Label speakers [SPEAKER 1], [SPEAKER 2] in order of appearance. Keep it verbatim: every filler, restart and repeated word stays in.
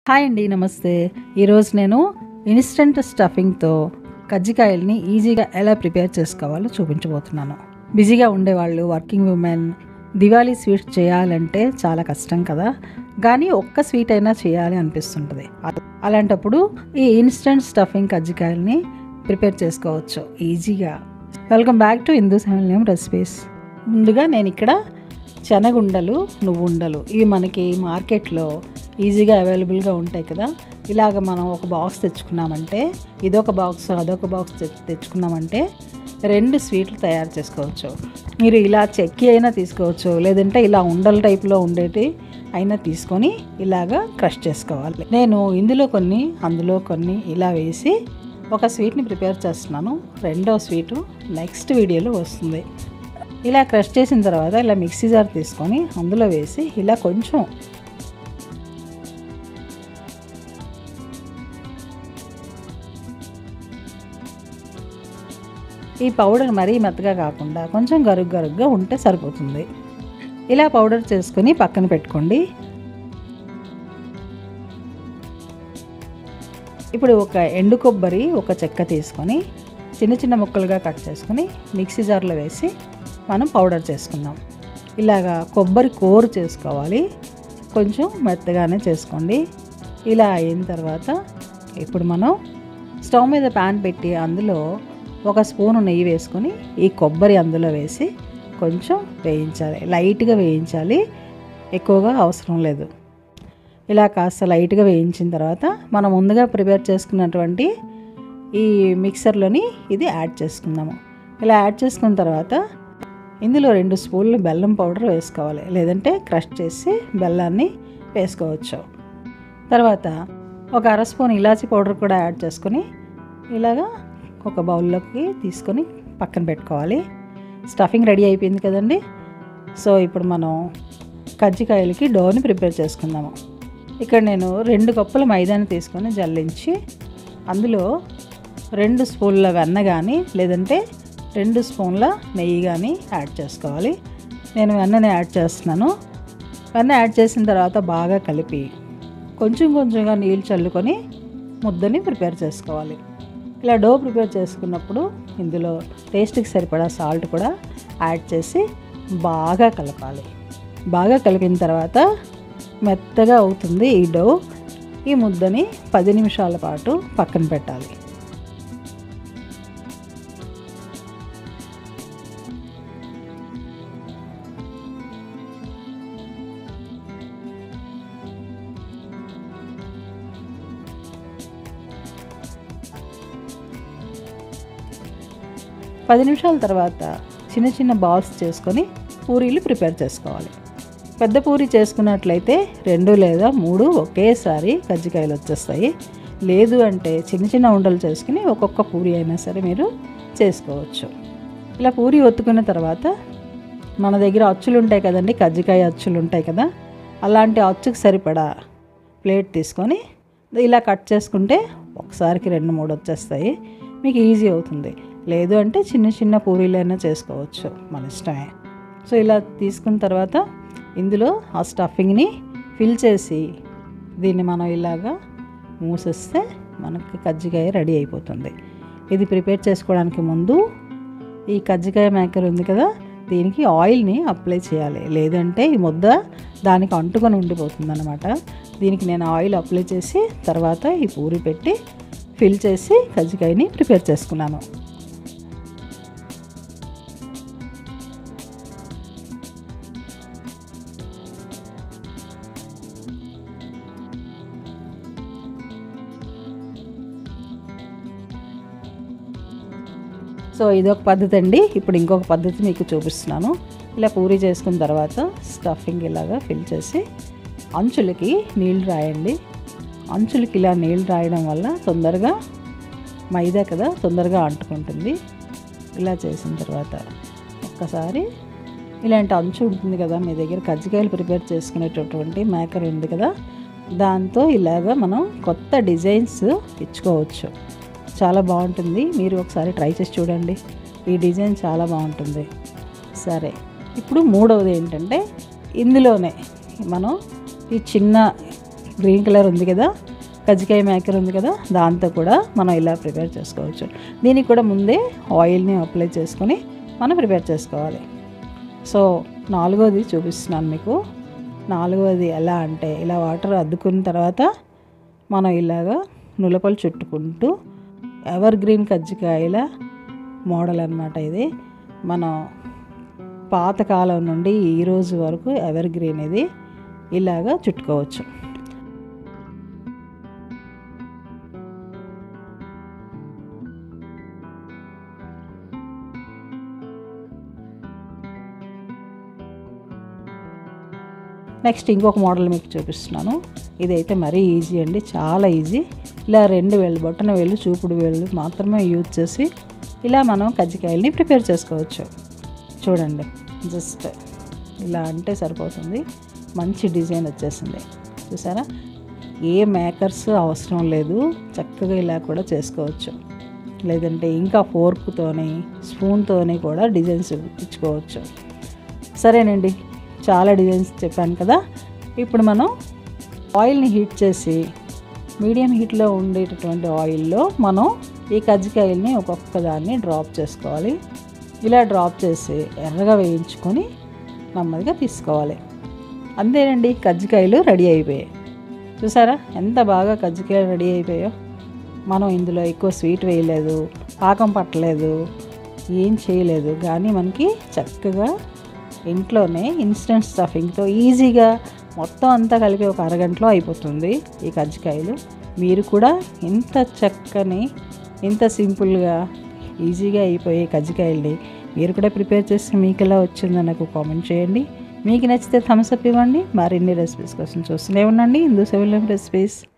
[SPEAKER 1] Hi అండి, నమస్తే. ఈరోజు నేను ఇన్స్టెంట్ స్టఫింగ్తో కజ్జికాయల్ని ఈజీగా ఎలా ప్రిపేర్ చేసుకోవాలో చూపించబోతున్నాను. బిజీగా ఉండేవాళ్ళు, వర్కింగ్ ఉమెన్ దివాళీ స్వీట్స్ చేయాలంటే చాలా కష్టం కదా, కానీ ఒక్క స్వీట్ అయినా చేయాలి అనిపిస్తుంటుంది. అలాంటప్పుడు ఈ ఇన్స్టెంట్ స్టఫింగ్ కజ్జికాయల్ని ప్రిపేర్ చేసుకోవచ్చు ఈజీగా. Welcome back to Hindu family recipes. ముందుగా నేను ఇక్కడ శనగుండలు, నువ్వుండలు ఇవి మనకి మార్కెట్లో ఈజీగా అవైలబుల్గా ఉంటాయి కదా. ఇలాగ మనం ఒక బాక్స్ తెచ్చుకున్నామంటే, ఇదొక బాక్స్ అదొక బాక్స్ తెచ్చుకున్నామంటే రెండు స్వీట్లు తయారు చేసుకోవచ్చు. మీరు ఇలా చెక్కి అయినా తీసుకోవచ్చు, లేదంటే ఇలా ఉండల టైప్లో ఉండేటి అయినా తీసుకొని ఇలాగా క్రష్ చేసుకోవాలి. నేను ఇందులో కొన్ని అందులో కొన్ని ఇలా వేసి ఒక స్వీట్ని ప్రిపేర్ చేస్తున్నాను. రెండో స్వీటు నెక్స్ట్ వీడియోలో వస్తుంది. ఇలా క్రష్ చేసిన తర్వాత ఇలా మిక్సీ జార్ తీసుకొని అందులో వేసి ఇలా కొంచెం ఈ పౌడర్ మరీ మెత్తగా కాకుండా కొంచెం గరుగ్ గరుగ్గా ఉంటే సరిపోతుంది. ఇలా పౌడర్ చేసుకొని పక్కన పెట్టుకోండి. ఇప్పుడు ఒక ఎండు కొబ్బరి, ఒక చెక్క తీసుకొని చిన్న చిన్న ముక్కలుగా కట్ చేసుకొని మిక్సీ జార్లో వేసి మనం పౌడర్ చేసుకుందాం. ఇలాగా కొబ్బరి కోరు చేసుకోవాలి, కొంచెం మెత్తగానే చేసుకోండి. ఇలా అయిన తర్వాత ఇప్పుడు మనం స్టవ్ మీద ప్యాన్ పెట్టి అందులో ఒక స్పూను నెయ్యి వేసుకొని ఈ కొబ్బరి అందులో వేసి కొంచెం వేయించాలి. లైట్గా వేయించాలి, ఎక్కువగా అవసరం లేదు. ఇలా కాస్త లైట్గా వేయించిన తర్వాత మనం ముందుగా ప్రిపేర్ చేసుకున్నటువంటి ఈ మిక్సర్లోని ఇది యాడ్ చేసుకుందాము. ఇలా యాడ్ చేసుకున్న తర్వాత ఇందులో రెండు స్పూన్లు బెల్లం పౌడర్ వేసుకోవాలి, లేదంటే క్రష్ చేసి బెల్లాన్ని వేసుకోవచ్చు. తర్వాత ఒక అర స్పూన్ ఇలాచీ పౌడర్ కూడా యాడ్ చేసుకొని ఇలాగా ఒక బౌల్లోకి తీసుకొని పక్కన పెట్టుకోవాలి. స్టఫింగ్ రెడీ అయిపోయింది కదండి. సో ఇప్పుడు మనం కజ్జికాయలకి డోని ప్రిపేర్ చేసుకుందాము. ఇక్కడ నేను రెండు కప్పుల మైదాని తీసుకొని జల్లించి అందులో రెండు స్పూన్ల వెన్న కానీ లేదంటే రెండు స్పూన్ల నెయ్యి కానీ యాడ్ చేసుకోవాలి. నేను వెన్నని యాడ్ చేస్తున్నాను. వెన్న యాడ్ చేసిన తర్వాత బాగా కలిపి కొంచెం కొంచెంగా నీళ్ళు చల్లుకొని ముద్దని ప్రిపేర్ చేసుకోవాలి. ఇలా డో ప్రిపేర్ చేసుకున్నప్పుడు ఇందులో టేస్ట్కి సరిపడా సాల్ట్ కూడా యాడ్ చేసి బాగా కలపాలి. బాగా కలిపిన తర్వాత మెత్తగా అవుతుంది ఈ డో. ఈ ముద్దని పది నిమిషాల పాటు పక్కన పెట్టాలి. పది నిమిషాల తర్వాత చిన్న చిన్న బాల్స్ చేసుకొని పూరీలు ప్రిపేర్ చేసుకోవాలి. పెద్ద పూరి చేసుకున్నట్లయితే రెండు లేదా మూడు ఒకేసారి కజ్జికాయలు వచ్చేస్తాయి. లేదు అంటే చిన్న చిన్న ఉండలు చేసుకుని ఒక్కొక్క పూరి అయినా సరే మీరు చేసుకోవచ్చు. ఇలా పూరి ఒత్తుకున్న తర్వాత మన దగ్గర అచ్చులు ఉంటాయి కదండి, కజ్జికాయ అచ్చులు ఉంటాయి కదా, అలాంటి అచ్చుకు సరిపడా ప్లేట్ తీసుకొని ఇలా కట్ చేసుకుంటే ఒకసారికి రెండు మూడు వచ్చేస్తాయి, మీకు ఈజీ అవుతుంది. లేదు అంటే చిన్న చిన్న పూరీలైనా చేసుకోవచ్చు, మన ఇష్టమే. సో ఇలా తీసుకున్న తర్వాత ఇందులో ఆ స్టఫింగ్ని ఫిల్ చేసి దీన్ని మనం ఇలాగా మూసేస్తే మనకి కజ్జికాయ రెడీ అయిపోతుంది. ఇది ప్రిపేర్ చేసుకోవడానికి ముందు ఈ కజ్జికాయ మేకర్ ఉంది కదా, దీనికి ఆయిల్ని అప్లై చేయాలి, లేదంటే ఈ ముద్ద దానికి అంటుకొని ఉండిపోతుంది అన్నమాట. దీనికి నేను ఆయిల్ అప్లై చేసి తర్వాత ఈ పూరి పెట్టి ఫిల్ చేసి కజ్జికాయని ప్రిపేర్ చేసుకున్నాను. సో ఇదొక పద్ధతి అండి. ఇప్పుడు ఇంకొక పద్ధతి మీకు చూపిస్తున్నాను. ఇలా పూరి చేసుకున్న తర్వాత స్టఫింగ్ ఇలాగా ఫిల్ చేసి అంచులకి నీళ్ళు రాయండి. అంచులకి ఇలా నీళ్ళు రాయడం వల్ల తొందరగా మైదా కదా, తొందరగా అంటుకుంటుంది. ఇలా చేసిన తర్వాత ఒక్కసారి ఇలాంటి అంచు ఉంటుంది కదా మీ దగ్గర, కజ్జికాయలు ప్రిపేర్ చేసుకునేటటువంటి మేకర్ ఉంది కదా, దాంతో ఇలాగా మనం కొత్త డిజైన్స్ ఇచ్చుకోవచ్చు. చాలా బాగుంటుంది. మీరు ఒకసారి ట్రై చేసి చూడండి. ఈ డిజైన్ చాలా బాగుంటుంది. సరే, ఇప్పుడు మూడవది ఏంటంటే ఇందులోనే మనం ఈ చిన్న గ్రీన్ కలర్ ఉంది కదా, కజ్జికాయ మేకర్ ఉంది కదా, దాంతో కూడా మనం ఇలా ప్రిపేర్ చేసుకోవచ్చు. దీనికి కూడా ముందే ఆయిల్ని అప్లై చేసుకొని మనం ప్రిపేర్ చేసుకోవాలి. సో నాలుగోది చూపిస్తున్నాను మీకు. నాలుగోది ఎలా అంటే, ఇలా వాటర్ అద్దుకున్న తర్వాత మనం ఇలాగా నులపలు చుట్టుకుంటూ, ఎవర్ గ్రీన్ కజ్జికాయల మోడల్ అన్నమాట ఇది. మనం పాతకాలం నుండి ఈరోజు వరకు ఎవర్ గ్రీన్ ఇది ఇలాగా చుట్టుకోవచ్చు. నెక్స్ట్ ఇంకొక మోడల్ మీకు చూపిస్తున్నాను. ఇదైతే మరీ ఈజీ అండి, చాలా ఈజీ. ఇలా రెండు వేళ్ళు, బొట్టన వేళ్ళు, చూపుడు వేళ్ళు మాత్రమే యూజ్ చేసి ఇలా మనం కజ్జికాయల్ని ప్రిపేర్ చేసుకోవచ్చు. చూడండి, జస్ట్ ఇలా అంటే సరిపోతుంది, మంచి డిజైన్ వచ్చేసింది. చూసారా, ఏ మేకర్స్ అవసరం లేదు, చక్కగా ఇలా కూడా చేసుకోవచ్చు. లేదంటే ఇంకా ఫోర్క్తోని, స్పూన్తోని కూడా డిజైన్స్ ఇచ్చుకోవచ్చు. సరేనండి, చాలా డిజైన్స్ చెప్పాను కదా. ఇప్పుడు మనం ఆయిల్ని హీట్ చేసి, మీడియం హీట్లో ఉండేటటువంటి ఆయిల్లో మనం ఈ కజ్జికాయల్ని ఒక్కొక్క దాన్ని డ్రాప్ చేసుకోవాలి. ఇలా డ్రాప్ చేసి ఎర్రగా వేయించుకొని నెమ్మదిగా తీసుకోవాలి. అంతేనండి, కజ్జికాయలు రెడీ అయిపోయాయి. చూసారా ఎంత బాగా కజ్జికాయలు రెడీ అయిపోయాయో. మనం ఇందులో ఎక్కువ స్వీట్ వేయలేదు, పాకం పట్టలేదు, ఏం చేయలేదు, కానీ మనకి చక్కగా ఇంట్లోనే ఇన్స్టెంట్ స్టఫింగ్తో ఈజీగా మొత్తం అంతా కలిపి ఒక అరగంటలో అయిపోతుంది ఈ కజ్జికాయలు. మీరు కూడా ఇంత చక్కని, ఇంత సింపుల్గా, ఈజీగా అయిపోయే కజ్జికాయల్ని మీరు కూడా ప్రిపేర్ చేసి మీకు ఎలా వచ్చిందో నాకు కామెంట్ చేయండి. మీకు నచ్చితే థమ్స్ అప్ ఇవ్వండి. మరిన్ని రెసిపీస్ కోసం చూస్తూనే ఉండండి హిందూ సెవెన్ రెసిపీస్.